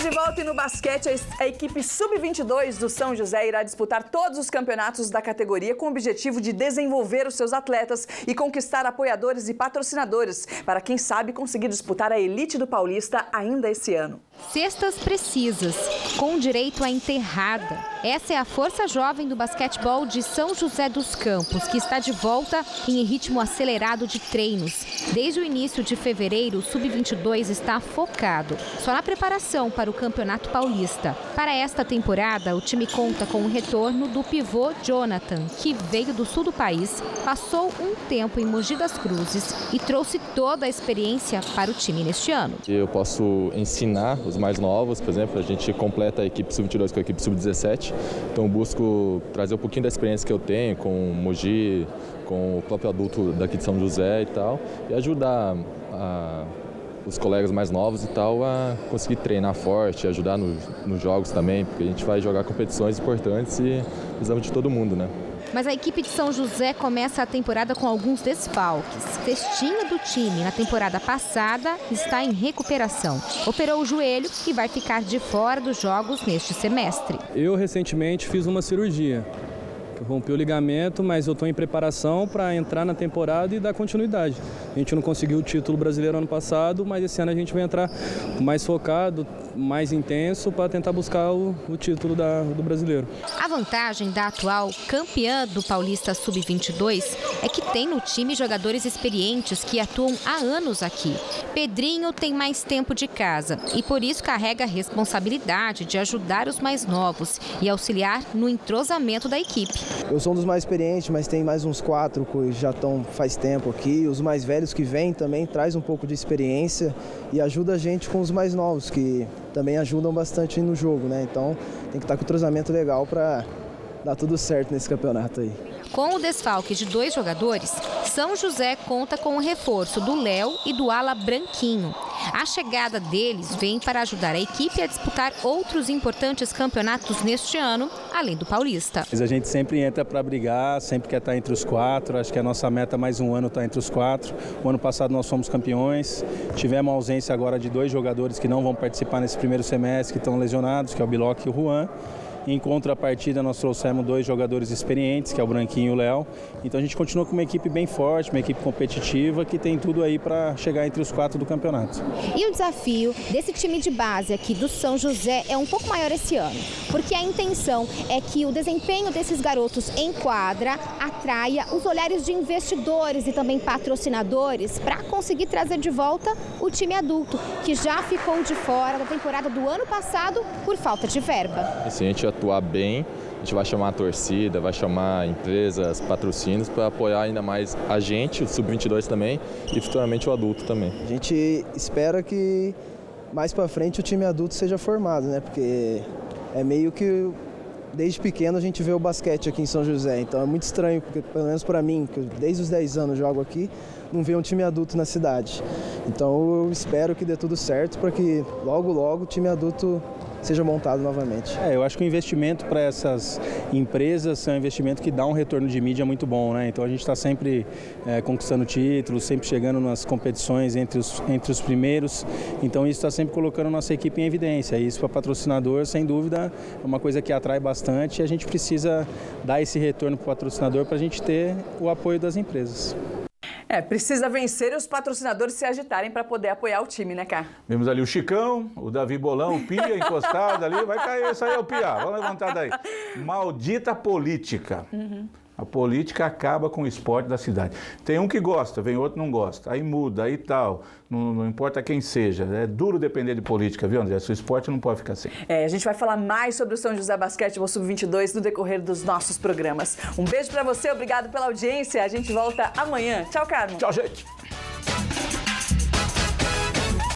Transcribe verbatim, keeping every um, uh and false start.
Estamos de volta e no basquete, a equipe sub vinte e dois do São José irá disputar todos os campeonatos da categoria com o objetivo de desenvolver os seus atletas e conquistar apoiadores e patrocinadores para, quem sabe, conseguir disputar a elite do Paulista ainda esse ano. Cestas precisas, com direito à enterrada. Essa é a força jovem do basquetebol de São José dos Campos, que está de volta em ritmo acelerado de treinos. Desde o início de fevereiro, o sub vinte e dois está focado só na preparação para o Campeonato Paulista. Para esta temporada, o time conta com o retorno do pivô Jonathan, que veio do sul do país, passou um tempo em Mogi das Cruzes e trouxe toda a experiência para o time neste ano. Eu posso ensinar os mais novos, por exemplo, a gente completa a equipe sub vinte e dois com a equipe sub dezessete, então busco trazer um pouquinho da experiência que eu tenho com o Mogi, com o próprio adulto daqui de São José e tal, e ajudar a, os colegas mais novos e tal a conseguir treinar forte, ajudar no, nos jogos também, porque a gente vai jogar competições importantes e precisamos de todo mundo, né? Mas a equipe de São José começa a temporada com alguns desfalques. Cestinha do time na temporada passada está em recuperação. Operou o joelho e vai ficar de fora dos jogos neste semestre. Eu recentemente fiz uma cirurgia. Rompi o ligamento, mas eu estou em preparação para entrar na temporada e dar continuidade. A gente não conseguiu o título brasileiro ano passado, mas esse ano a gente vai entrar mais focado, mais intenso para tentar buscar o, o título da, do brasileiro. A vantagem da atual campeã do Paulista sub vinte e dois é que tem no time jogadores experientes que atuam há anos aqui. Pedrinho tem mais tempo de casa e por isso carrega a responsabilidade de ajudar os mais novos e auxiliar no entrosamento da equipe. Eu sou um dos mais experientes, mas tem mais uns quatro que já estão faz tempo aqui. Os mais velhos que vêm também traz um pouco de experiência e ajuda a gente com os mais novos, que também ajudam bastante no jogo, né? Então tem que estar com o entrosamento legal para dar tudo certo nesse campeonato aí. Com o desfalque de dois jogadores, São José conta com o reforço do Léo e do ala Branquinho. A chegada deles vem para ajudar a equipe a disputar outros importantes campeonatos neste ano, além do Paulista. A gente sempre entra para brigar, sempre quer estar entre os quatro. Acho que a nossa meta mais um ano está entre os quatro. O ano passado nós fomos campeões. Tivemos a ausência agora de dois jogadores que não vão participar nesse primeiro semestre, que estão lesionados, que é o Biloc e o Juan. Em contrapartida, nós trouxemos dois jogadores experientes, que é o Branquinho e o Léo. Então a gente continua com uma equipe bem forte, uma equipe competitiva, que tem tudo aí para chegar entre os quatro do campeonato. E o desafio desse time de base aqui do São José é um pouco maior esse ano, porque a intenção é que o desempenho desses garotos em quadra atraia os olhares de investidores e também patrocinadores para conseguir trazer de volta o time adulto, que já ficou de fora da temporada do ano passado por falta de verba. Se a gente atuar bem, a gente vai chamar a torcida, vai chamar empresas, patrocínios para apoiar ainda mais a gente, o sub vinte e dois também, e futuramente o adulto também. A gente espera que mais para frente o time adulto seja formado, né? Porque é meio que desde pequeno a gente vê o basquete aqui em São José, então é muito estranho, porque pelo menos para mim, que desde os dez anos jogo aqui, não ver um time adulto na cidade. Então eu espero que dê tudo certo para que logo, logo o time adulto seja montado novamente. É, eu acho que o investimento para essas empresas é um investimento que dá um retorno de mídia muito bom, né? Então a gente está sempre é, conquistando títulos, sempre chegando nas competições entre os, entre os primeiros. Então isso está sempre colocando a nossa equipe em evidência. E isso para patrocinador, sem dúvida, é uma coisa que atrai bastante e a gente precisa dar esse retorno para o patrocinador para a gente ter o apoio das empresas. É, precisa vencer e os patrocinadores se agitarem para poder apoiar o time, né, Cá? Vimos ali o Chicão, o Davi Bolão, o Pia encostado ali, vai cair isso aí, o Pia, vamos levantar daí. Maldita política. Uhum. A política acaba com o esporte da cidade. Tem um que gosta, vem outro que não gosta, aí muda, aí tal, não, não importa quem seja. É duro depender de política, viu, André? O esporte não pode ficar assim. É, a gente vai falar mais sobre o São José Basquetebol sub vinte e dois no decorrer dos nossos programas. Um beijo pra você, obrigado pela audiência, a gente volta amanhã. Tchau, Carmo. Tchau, gente.